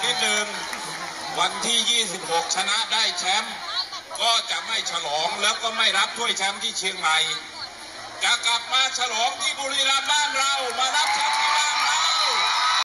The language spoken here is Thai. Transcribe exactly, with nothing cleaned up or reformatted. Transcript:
นิดนึงวันที่ยี่สิบหกชนะได้แชมป์ก็จะไม่ฉลองแล้วก็ไม่รับถ้วยแชมป์ที่เชียงใหม่จะกลับมาฉลองที่บุรี